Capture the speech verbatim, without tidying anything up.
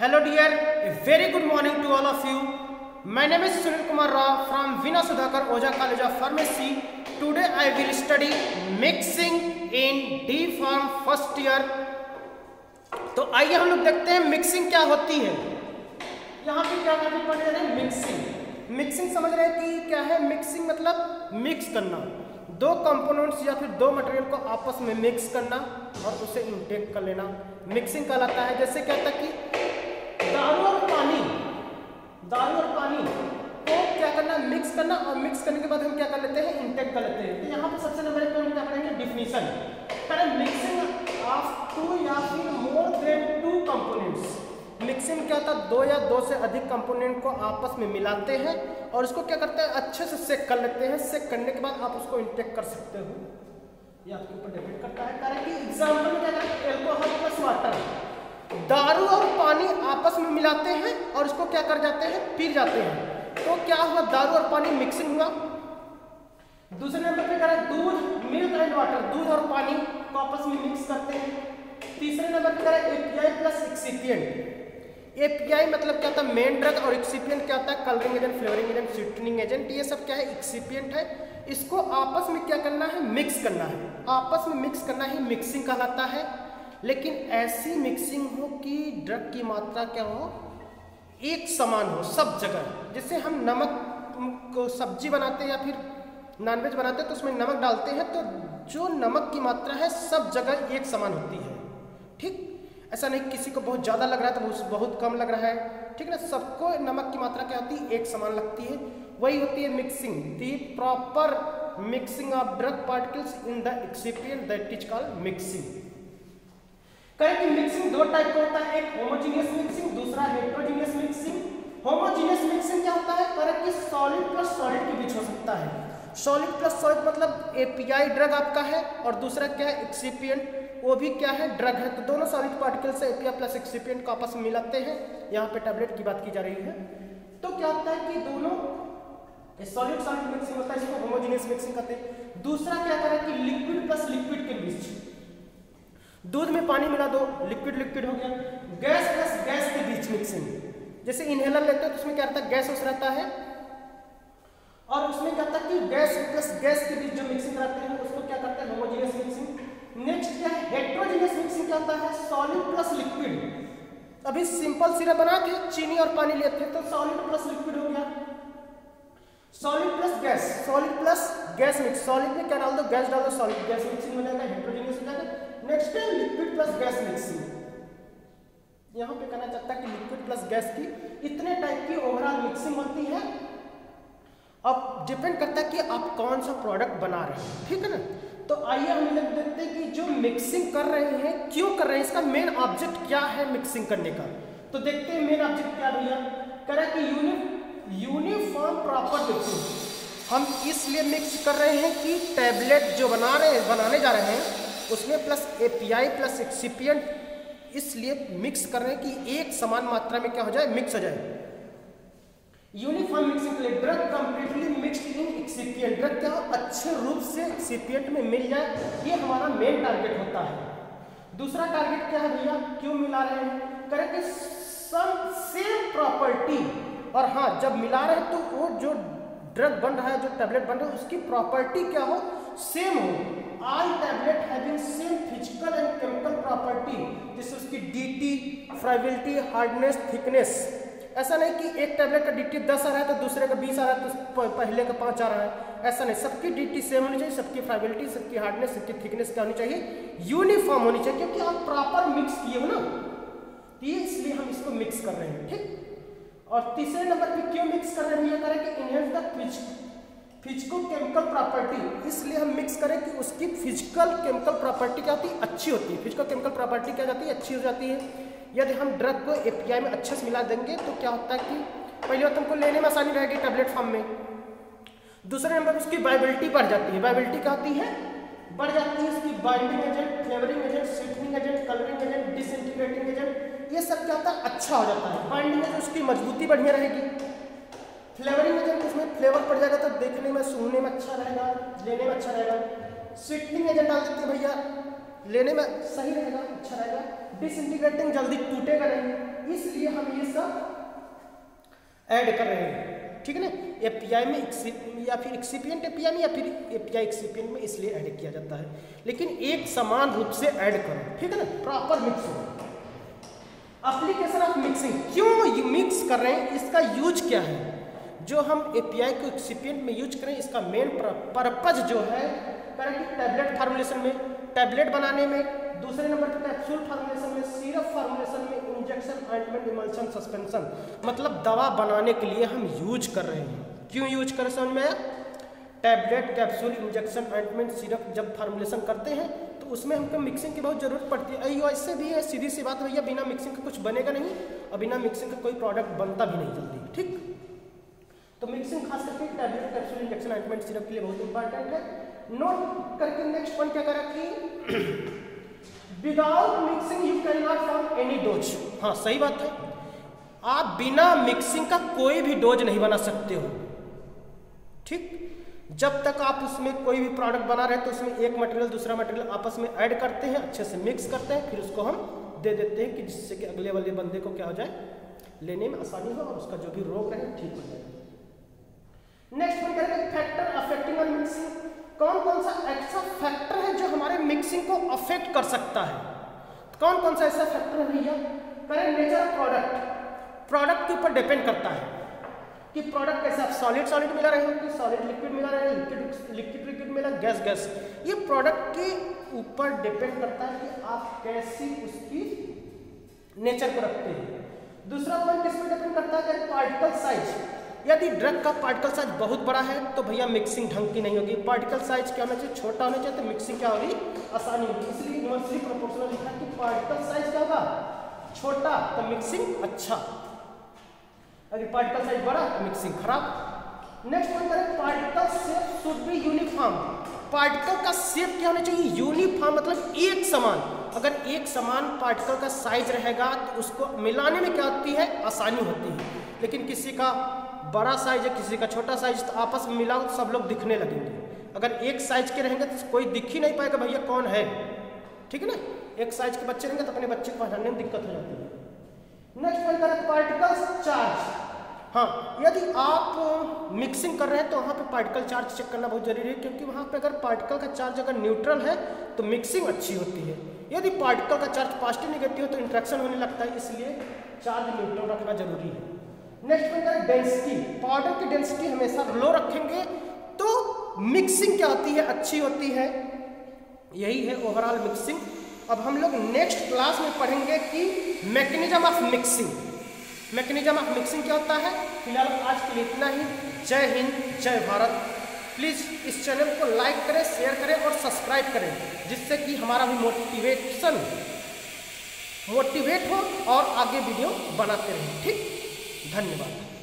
Hello dear, a very good morning to all of you. My name is Sunil Kumar Rao from Veena Sudhakar Oja College of Pharmacy. Today I will study mixing in D Pharm first year. तो आइए हम लोग देखते हैं mixing क्या होती है। यहाँ पे क्या टॉपिक पढ़ रहे हैं? मिक्सिंग। मिक्सिंग समझ रहे हैं कि क्या है? मिक्सिंग मतलब मिक्स करना, दो कंपोनेंट्स या फिर दो मटेरियल को आपस में मिक्स करना और उसे इनटेक कर लेना, मिक्सिंग कहलाता है। जैसे क्या था कि दारू और पानी दारू और पानी को क्या करना? मिक्स करना, और मिक्स करने के बाद हम क्या कर लेते हैं? इनटेक कर लेते हैं। तो यहाँ पर सबसे नंबर एक पे हम क्या करेंगे? डिफिनीशन। पहले मिक्सिंग ऑफ टू या फिर more than two components. Mixing क्या होता है? दो या दो से अधिक कंपोनेंट को आपस में मिलाते हैं और उसको क्या करते हैं? अच्छे से सेक कर लेते हैं। सेक करने के बाद आप उसको इनटेक कर सकते हो, ये आपके ऊपर डिपेंड करता है। कारण कि एग्जाम्पल में क्या करते हैं? एल्कोहल प्लस वाटर, दारू और पानी आपस में मिलाते हैं और इसको क्या कर जाते हैं? पी जाते हैं। तो क्या हुआ? दारू और पानी मिक्सिंग हुआ। दूसरे नंबर पे करें दूध, मिल्क एंड वाटर, दूध और पानी को आपस में मिक्स करते हैं। तीसरे नंबर पे करें एपीआई प्लस एक्सिपिएंट। एपीआई मतलब क्या होता है? मेन ड्रग, और एक्सिपिएंट क्या होता है? Colouring agent, flavouring agent, sweetening agent. ये सब क्या है? एक्सिपिएंट है। इसको आपस में क्या करना है? मिक्स करना है। आपस में मिक्स करना ही मिक्सिंग कहलाता है। लेकिन ऐसी मिक्सिंग हो कि ड्रग की मात्रा क्या हो? एक समान हो सब जगह। जैसे हम नमक को सब्जी बनाते हैं या फिर नॉनवेज बनाते हैं तो उसमें नमक डालते हैं, तो जो नमक की मात्रा है सब जगह एक समान होती है। ठीक, ऐसा नहीं किसी को बहुत ज़्यादा लग रहा है तो बहुत कम लग रहा है। ठीक है ना, सबको नमक की मात्रा क्या होती है? एक समान लगती है। वही होती है mixing. The proper mixing of drug particles in the excipient, that is called mixing. कहें कि मिक्सिंग दो टाइप का होता है, एक होमोजेनियस मिक्सिंग, दूसरा हेटेरोजेनियस मिक्सिंग। होमोजेनियस मिक्सिंग क्या होता है? करें कि सॉलिड प्लस सॉलिड के बीच हो सकता है। सॉलिड प्लस सॉलिड मतलब एपीआई ड्रग आपका है और दूसरा क्या है? एक्सिपिएंट, वो भी क्या है? ड्रग है। तो दोनों सॉलिड पार्टिकल से एपीआई प्लस एक्सिपिएंट को आपस में मिलाते हैं। यहाँ पे टैबलेट की बात की जा रही है। तो क्या होता है कि दोनों सॉलिड सॉलिड मिक्सिंग होता है, इसको होमोजेनियस मिक्सिंग कहते हैं। दूसरा क्या करें कि लिक्विड प्लस लिक्विड के बीच, दूध में पानी मिला दो, लिक्विड लिक्विड हो गया। गैस प्लस गैस के बीच मिक्सिंग, जैसे इनहेलर लेते हैं तो उसमें क्या रहता है? गैस उस रहता है, और उसमें क्या होता है कि गैस प्लस गैस के बीच जो मिक्सिंग कराते हैं उसको क्या करते हैं? Homogeneous mixing. नेक्स्ट क्या है? हेटेरोजेनियस मिक्सिंग क्या होता है? Solid plus liquid. अभी सिंपल सिरप बना के चीनी और पानी लेते हैं तो सॉलिड प्लस लिक्विड हो गया। Solid plus gas, solid plus gas mix, solid में क्या डाल दो? गैस डाल दो, सॉलिड गैस मिक्सिंग हो जाएगा, हेटेरोजेनियस हो जाएगा। नेक्स्ट है लिक्विड प्लस गैस मिक्सिंग। यहाँ पे कहना चाहता है कि लिक्विड प्लस गैस की इतने टाइप की ओवरऑल मिक्सिंग होती है। अब डिपेंड करता है कि आप कौन सा प्रोडक्ट बना रहे हैं। ठीक है ना, तो आइए हम लोग देखते हैं कि जो मिक्सिंग कर रहे हैं क्यों कर रहे हैं, इसका मेन ऑब्जेक्ट क्या है मिक्सिंग करने का। तो देखते हैं मेन ऑब्जेक्ट क्या भैया। कह रहा है कि यूनि यूनिफॉर्म प्रॉपर मिक्सिंग। हम इसलिए मिक्स कर रहे हैं कि टैबलेट जो बना रहे हैं बनाने जा रहे हैं उसमें प्लस एपीआई प्लस एक्सिपिएंट, इसलिए मिक्स कर रहे हैं कि एक समान मात्रा में क्या हो जाए? मिक्स हो जाए। यूनिफॉर्म मिक्सिंग के लिए drug completely mixed in excipient, drug क्या हो? अच्छे रूप से एक्सिपिएंट में मिल जाए, ये हमारा मेन टारगेट होता है। दूसरा टारगेट क्या है भैया? क्यों मिला रहे हैं? करें कि सम सेम प्रॉपर्टी, और हाँ जब मिला रहे हैं तो वो जो ड्रग बन रहा है, जो टैबलेट बन रहा है, उसकी प्रॉपर्टी क्या हो? सेम हो। All tablet having same physical and chemical property, जैसे उसकी डीटी, फ्राइबिलिटी, हार्डनेस, थिकनेस। ऐसा नहीं कि एक टैबलेट का डीटी दस आ रहा है तो दूसरे का बीस आ रहा है तो पहले का पाँच आ रहा है। ऐसा नहीं, सबकी डीटी सेम होनी चाहिए, सबकी फ्राइबिलिटी, सबकी हार्डनेस, सबकी थिकनेस क्या होनी चाहिए? यूनिफॉर्म होनी चाहिए, क्योंकि आप प्रॉपर मिक्स किए हो ना, तो इसलिए हम इसको मिक्स कर रहे हैं। ठीक, और तीसरे नंबर पे क्यों मिक्स कर रहे हैं? ये करें कि enhance the physico chemical property, इसलिए हम मिक्स करें कि उसकी फिजिकल केमिकल प्रॉपर्टी क्या होती है? अच्छी होती है। फिजिकल केमिकल प्रॉपर्टी क्या जाती है? अच्छी हो जाती है। यदि हम ड्रग को एपीआई में अच्छे से मिला देंगे तो क्या होता है कि पहले तो हमको लेने में आसानी रहेगी टैबलेट फॉर्म में। दूसरे नंबर उसकी वायबिलिटी बढ़ जाती है। वायबिलिटी क्या होती है? बढ़ जाती है। उसकी binding agent, flavouring agent, sweetening agent, colouring agent, disintegrating agent, ये सब क्या होता है? अच्छा हो जाता है। बाइंडिंग एजेंट उसकी मजबूती बढ़िया रहेगी। फ्लेवरिंग एजेंट उसमें फ्लेवर पड़ जाएगा तो देखने में, सूंघने में अच्छा रहेगा, लेने में अच्छा रहेगा। स्वीटनिंग एजेंट डाल देते हैं भैया, लेने में सही रहेगा, अच्छा रहेगा। डिसइंटीग्रेटिंग जल्दी टूटेगा नहीं, इसलिए हम ये सब ऐड कर रहे हैं, ठीक है ना। एपीआई में या फिर एक्सिपिएंट एपीआई में या फिर एपीआई एक्सिपिएंट में इसलिए ऐड किया जाता है, लेकिन एक समान रूप से ऐड करो, ठीक है ना, प्रॉपर मिक्स हो। एप्लीकेशन ऑफ मिक्सिंग, क्यों मिक्स कर रहे हैं, इसका यूज क्या है। जो हम एपीआई को एक्सिपिएंट में यूज करें, इसका मेन पर्पज जो है करें कि टैबलेट फार्मुलेशन में, टैबलेट बनाने में, दूसरे नंबर पर कैप्सूल फार्मुलेशन में, सिरप फार्मुलेशन में, इंजेक्शन, ऑइंटमेंट, इमल्शन, सस्पेंशन, मतलब दवा बनाने के लिए हम यूज कर रहे हैं। क्यों यूज करें समझ में आया। Tablet, capsule, injection, ointment, syrup जब फार्मुलेशन करते हैं तो उसमें हमको मिक्सिंग की बहुत जरूरत पड़ती है। अयो ऐसे भी है, सीधी सी बात भैया, बिना मिक्सिंग का कुछ बनेगा नहीं और बिना मिक्सिंग का कोई प्रोडक्ट बनता भी नहीं जल्दी, ठीक। तो मिक्सिंग खास करके tablet, capsule, injection, ointment, syrup के लिए बहुत इंपॉर्टेंट है। नोट करके नेक्स्ट पॉइंट क्या करा कि without mixing you can not form any dose. हाँ सही बात है, आप बिना मिक्सिंग का कोई भी डोज नहीं बना सकते हो, ठीक। जब तक आप उसमें कोई भी प्रोडक्ट बना रहे हैं तो उसमें एक मटेरियल दूसरा मटेरियल आपस में ऐड करते हैं, अच्छे से मिक्स करते हैं, फिर उसको हम दे देते हैं कि जिससे कि अगले वाले बंदे को क्या हो जाए, लेने में आसानी हो और उसका जो भी रोग रहे ठीक हो जाए। नेक्स्ट पॉइंट करेंगे फैक्टर अफेक्टिंग ऑन मिक्सिंग। कौन कौन सा ऐसा फैक्टर है जो हमारे मिक्सिंग को अफेक्ट कर सकता है। कौन कौन सा ऐसा फैक्टर है भैया। करें नेचर ऑफ प्रोडक्ट, प्रोडक्ट के ऊपर डिपेंड करता है कि प्रोडक्ट कैसा, सॉलिड सॉलिड मिला रहे कि सॉलिड लिक्विड मिला रहे, लिक्विड लिक्विड लिक्विड मिला, गैस गैस, ये प्रोडक्ट के ऊपर डिपेंड करता है कि आप कैसी उसकी नेचर को रखते हैं। दूसरा पॉइंट किस पर डिपेंड करता है, पार्टिकल साइज। यदि ड्रग का पार्टिकल साइज बहुत बड़ा है तो भैया मिक्सिंग ढंग की नहीं होगी। पार्टिकल साइज क्या होना चाहिए, छोटा होना चाहिए, तो मिक्सिंग क्या होगी, आसानी होगी। इसलिए इनवर्सली प्रोपोर्शनल लिखा है कि पार्टिकल साइज क्या होगा, छोटा तो मिक्सिंग अच्छा, अगर पार्टिकल साइज बड़ा तो मिक्सिंग खराब। नेक्स्ट पॉइंट करें particle shape should be uniform. Particle का शेप क्या होना चाहिए, यूनिफॉर्म, मतलब एक समान। अगर एक समान पार्टिकल का साइज रहेगा तो उसको मिलाने में क्या होती है, आसानी होती है। लेकिन किसी का बड़ा साइज है किसी का छोटा साइज, तो आपस में मिलाओ तो सब लोग दिखने लगेंगे। अगर एक साइज के रहेंगे तो कोई दिख ही नहीं पाएगा भैया कौन है, ठीक है ना। एक साइज के बच्चे रहेंगे तो अपने बच्चे को पहचानने में दिक्कत हो जाती है। नेक्स्ट पॉइंट करें पार्टिकल्स चार्ज। हाँ, यदि आप मिक्सिंग कर रहे हैं तो वहाँ पे पार्टिकल चार्ज चेक करना बहुत जरूरी है, क्योंकि वहाँ पे अगर पार्टिकल का चार्ज अगर न्यूट्रल है तो मिक्सिंग अच्छी होती है। यदि पार्टिकल का चार्ज पॉजिटिव निगेटिव हो तो इंट्रैक्शन होने लगता है, इसलिए चार्ज न्यूट्रल रखना जरूरी है। नेक्स्ट पॉइंट है डेंसिटी। पाउडर की डेंसिटी हमेशा लो रखेंगे तो मिक्सिंग क्या होती है, अच्छी होती है। यही है ओवरऑल मिक्सिंग। अब हम लोग नेक्स्ट क्लास में पढ़ेंगे कि mechanism of mixing. Mechanism of mixing क्या होता है। फिलहाल आज के लिए इतना ही। जय हिंद, जय भारत। प्लीज़ इस चैनल को लाइक करें, शेयर करें और सब्सक्राइब करें, जिससे कि हमारा भी मोटिवेशन मोटिवेट हो और आगे वीडियो बनाते रहें। ठीक, धन्यवाद।